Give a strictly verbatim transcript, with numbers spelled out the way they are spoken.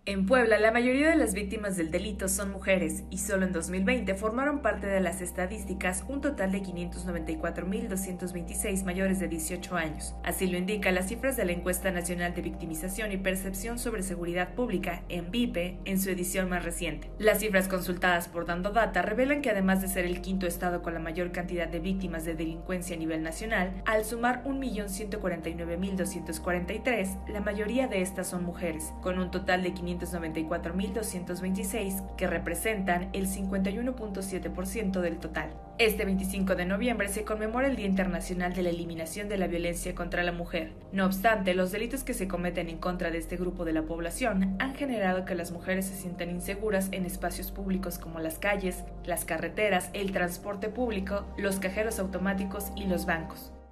En Puebla, la mayoría de las víctimas del delito son mujeres y solo en dos mil veinte formaron parte de las estadísticas un total de quinientos noventa y cuatro mil doscientos veintiséis mayores de dieciocho años. Así lo indican las cifras de la Encuesta Nacional de Victimización y Percepción sobre Seguridad Pública, ENVIPE, en su edición más reciente. Las cifras consultadas por Dando Data revelan que además de ser el quinto estado con la mayor cantidad de víctimas de delincuencia a nivel nacional, al sumar un millón ciento cuarenta y nueve mil doscientos cuarenta y tres, la mayoría de estas son mujeres, con un total de quinientos noventa y cuatro mil doscientos veintiséis, que representan el cincuenta y uno punto siete por ciento del total. Este veinticinco de noviembre se conmemora el Día Internacional de la Eliminación de la Violencia contra la Mujer. No obstante, los delitos que se cometen en contra de este grupo de la población han generado que las mujeres se sientan inseguras en espacios públicos como las calles, las carreteras, el transporte público, los cajeros automáticos y los bancos.